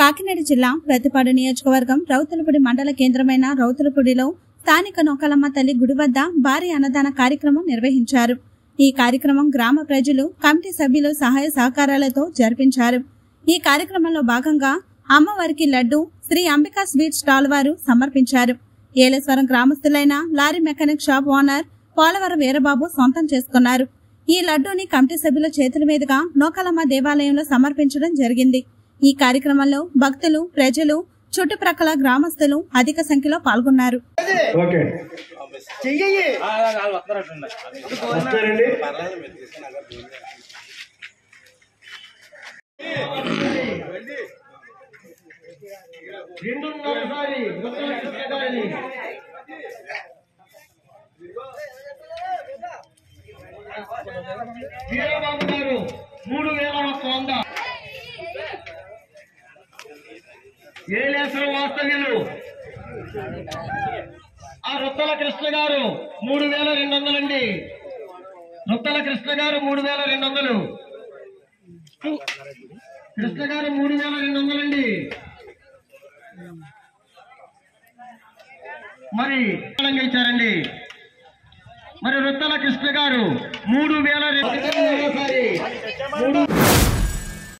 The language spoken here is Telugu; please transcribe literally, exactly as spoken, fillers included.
కాకినాడ జిల్లా ప్రతిపాడు నియోజకవర్గం రౌతులపూడి మండల కేంద్రమైన రౌతులపూడిలో స్థానిక నూకాలమ్మ తల్లి గుడి వద్ద భారీ అన్నదాన కార్యక్రమం నిర్వహించారు. ఈ కార్యక్రమం గ్రామ ప్రజలు, కమిటీ సభ్యులు సహాయ సహకారాలతో జరిపించారు. ఈ కార్యక్రమంలో భాగంగా అమ్మవారికి లడ్డు శ్రీ అంబికా స్వీట్ స్టాల్ వారు సమర్పించారు. ఏలేశ్వరం గ్రామస్తులైన lorry mechanic shop owner Polavaram Veerababu సొంతం చేసుకున్నారు. ఈ లడ్డూని కమిటీ సభ్యుల చేతుల మీదుగా నూకాలమ్మ దేవాలయంలో సమర్పించడం జరిగింది. ఈ కార్యక్రమంలో భక్తులు, ప్రజలు, చుట్టుప్రక్కల గ్రామస్తులు అధిక సంఖ్యలో పాల్గొన్నారు. వీరబాబు గారు మూడు వేల ఒక్క వంద, ఏలేశ్వరం వాస్తవ్యులు ఆ రుత్తల కృష్ణ గారు మూడు వేల రెండు వందలండి. రుత్తల కృష్ణ గారు మూడు వేల రెండు వందలు కృష్ణ గారు మూడు వేల రెండు వందలండి. మరి ఇచ్చారండి. మరి రుత్తల కృష్ణ గారు మూడు వేల రెండు